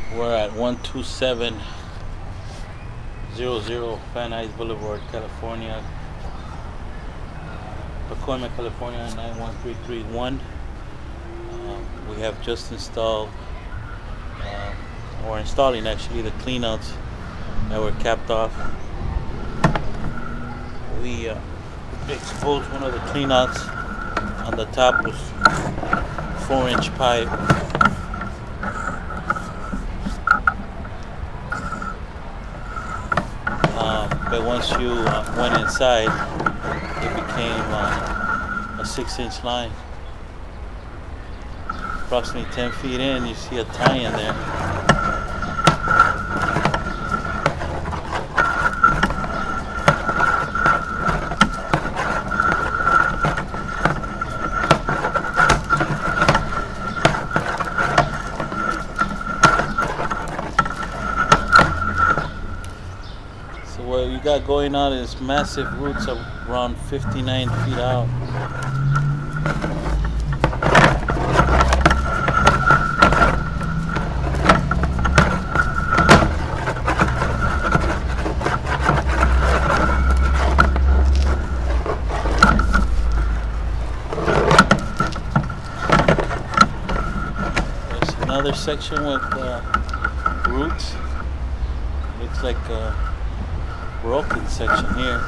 We're at 12700 Van Nuys Boulevard, California, Pacoima, California 91331. We have just installed, or installing actually, the cleanouts that were capped off. We exposed one of the cleanouts. On the top was 4-inch pipe. But once you went inside, it became a 6-inch line. Approximately 10 feet in, you see a tie-in there. So what you got going on is massive roots of around 59 feet out. There's another section with roots. Looks like a broken section here.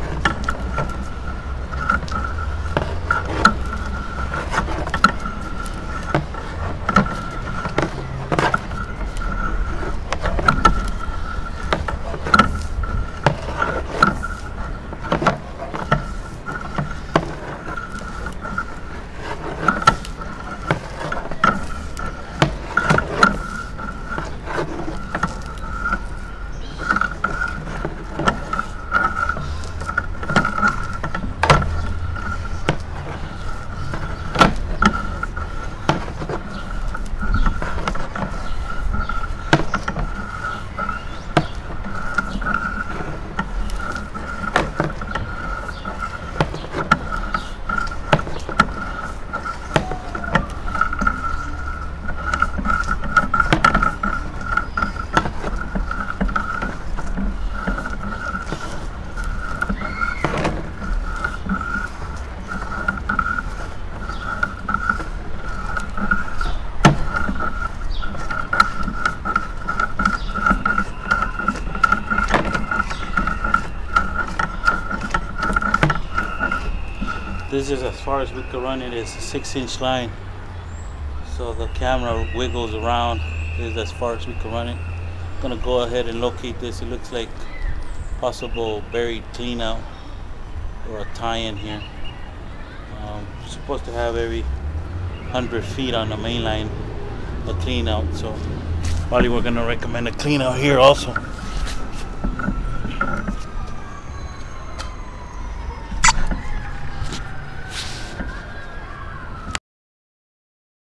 This is as far as we could run it. It's a 6-inch line, so the camera wiggles around. This is as far as we could run it. I'm gonna go ahead and locate this. It looks like possible buried clean out or a tie-in here. Supposed to have every 100 feet on the main line a clean out, so probably we're gonna recommend a clean out here also.